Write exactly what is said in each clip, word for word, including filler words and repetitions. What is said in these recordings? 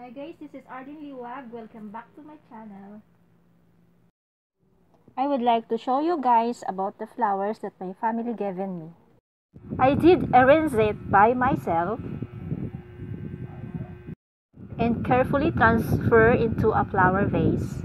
Hi guys, this is Arden Liwag. Welcome back to my channel. I would like to show you guys about the flowers that my family given me. I did arrange it by myself and carefully transfer into a flower vase.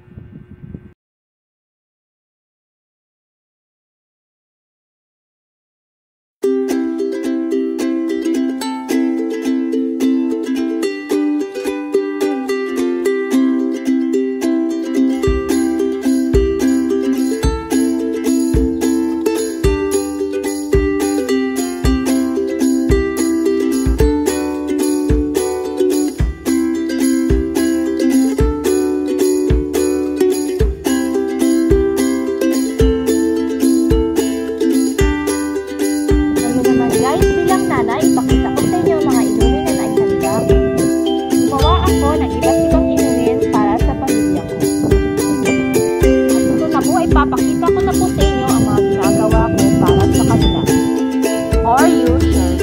Papakita ko na po sa inyo ang mga ginagawa ko para sa kanila. Or you shake.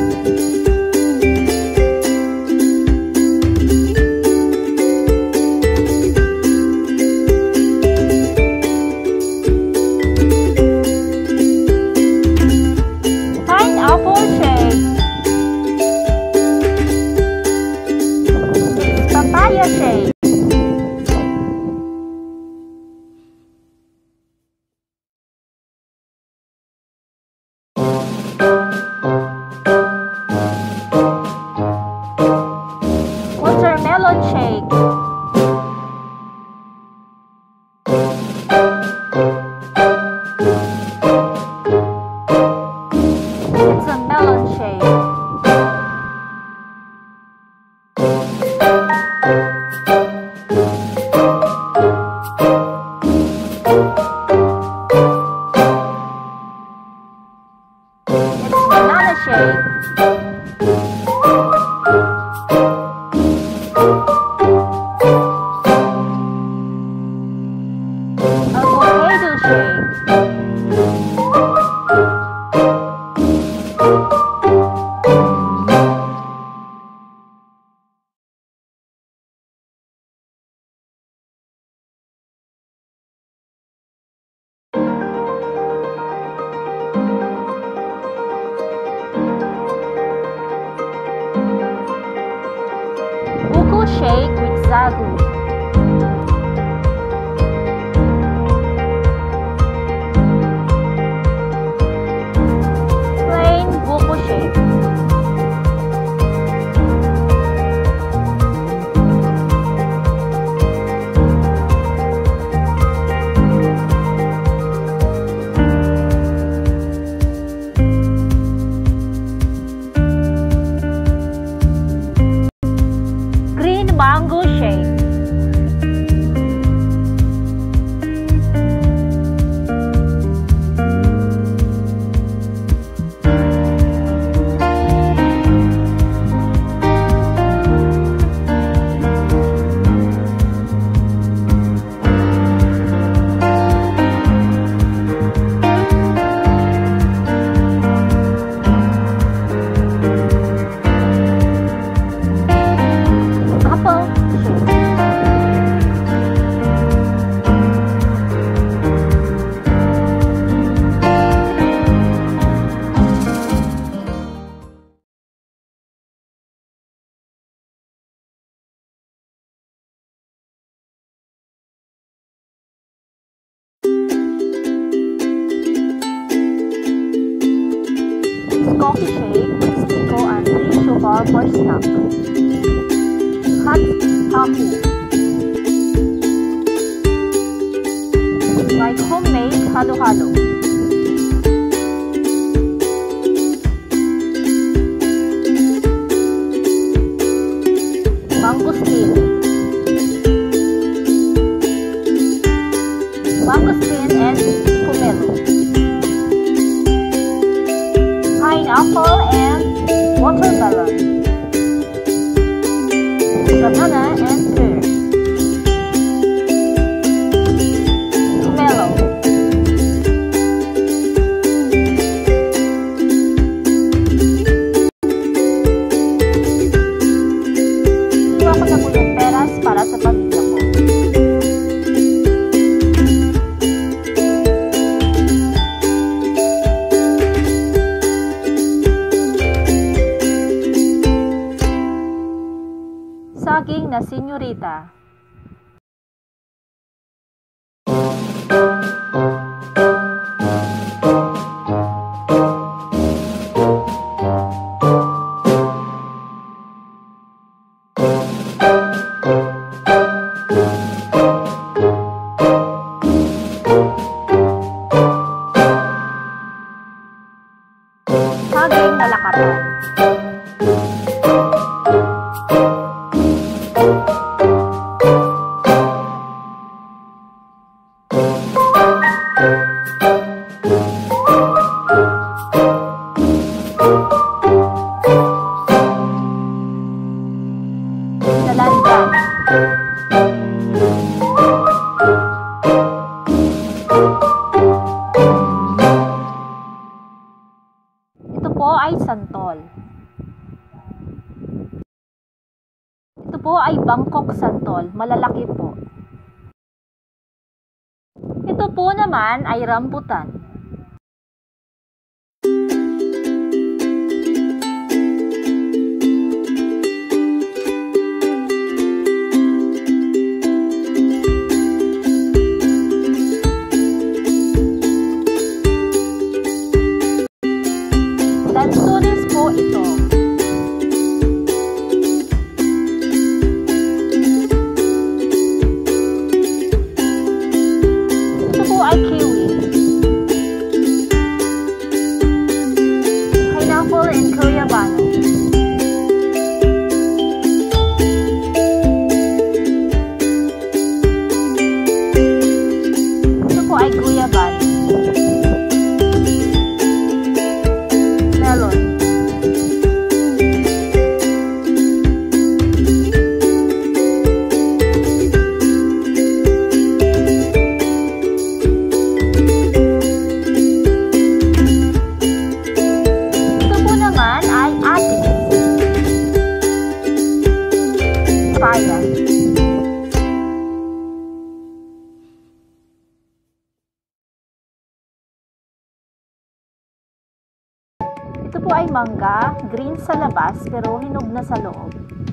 Pineapple shake. Papaya shake. Watermelon shake. It's a melon shake. It's banana shake. Avocado shake. Buko shake with sagu. Mango shake. Coffee shake with pico and free sugar for snack. Hot taco. Like homemade halo-halo. Mangosteen. Mangosteen and pomelo. Pineapple and watermelon, banana and pear, melon, Iwan ko na margarita. Saging na lakapan. Dalandan. Ito po ay santol. Ito po ay Bangkok santol, malalaki po. Ito po naman ay rambutan. Lansones po ito. Ito po ay kiwi. Pineapple and Cuyabano. Ito po ay Guyabano. Melon. Ito po naman ay atis. Papaya. Ito po ay mangga, green sa labas pero hinog na sa loob.